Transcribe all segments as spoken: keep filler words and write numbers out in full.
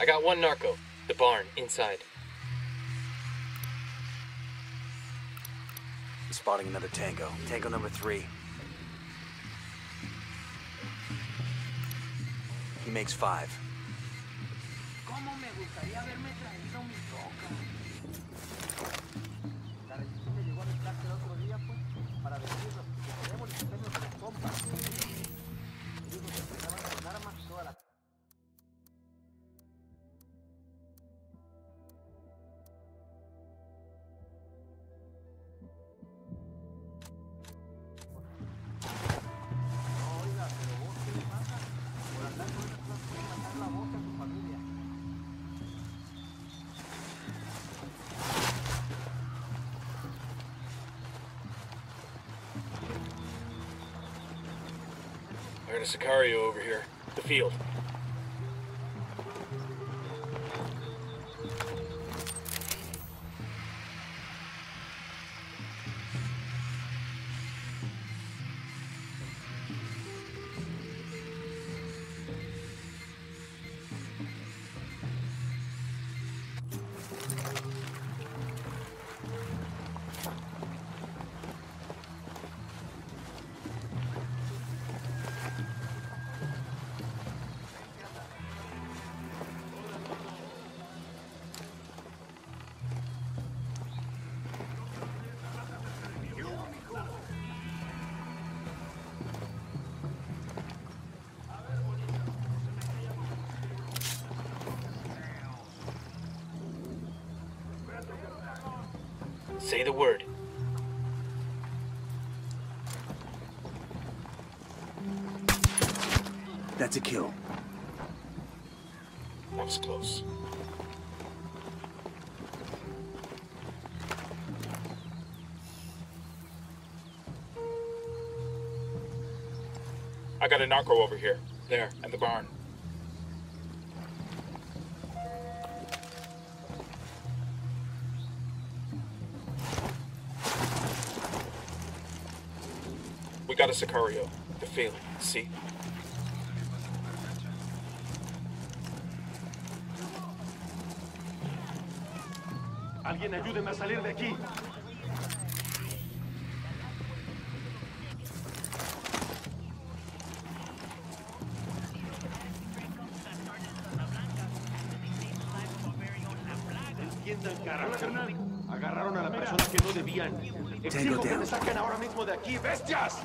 I got one narco. The barn, inside. Spotting another tango. Tango number three. He makes five. ¿Cómo me gustaría haberme traído mi troca? La resistencia llegó a mi casa el otro día, pues, para decirnos que queremos defendernos de los compas. Y dijo que empezaban con armas y toda la... I heard a Sicario over here. The field. Say the word. That's a kill. That was close. I got a narco over here. There, at the barn. We got a Sicario. The failing, see? Alguien ayúdeme a salir de aquí. Entiendan, carnal. Agarraron a la persona que no debían. Exijo que me saquen ahora mismo de aquí, bestias.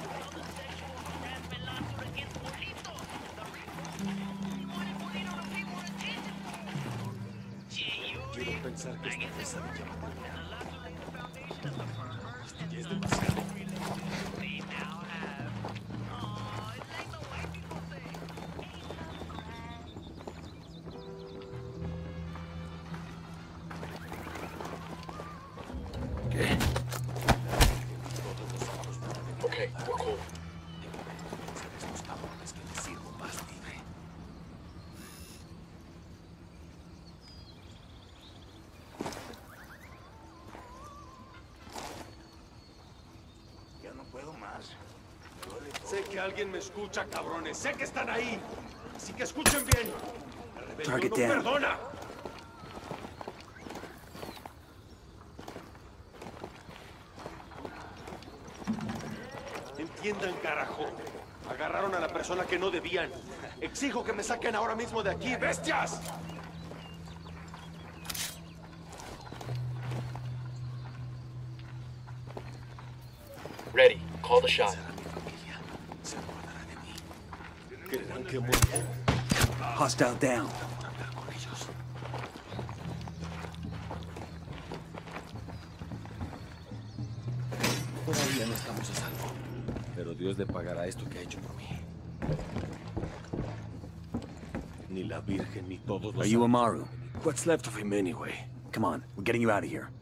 Quiero pensar que esta pesadilla va a terminar. Esto ya es demasiado. ¿Qué? Okay, we're cool. Estos cabrones que les sirvo más libre. Ya no puedo más. Me duele todo. Sé que alguien me escucha, cabrones. Sé que están ahí. Así que escuchen bien. La rebelión Target no down. perdona. Entiendan, carajo. Agarraron a la persona que no debían. Exijo que me saquen ahora mismo de aquí, bestias. Ready. Call the shot. Se acordará de mí. Creerán que muero. Hostile down. Con ellos. Todavía no estamos a salvo. Pero Dios le pagará esto que ha hecho por mí. Ni la Virgen ni todos los... Are you Amaru? What's left of him anyway? Come on, we're getting you out of here.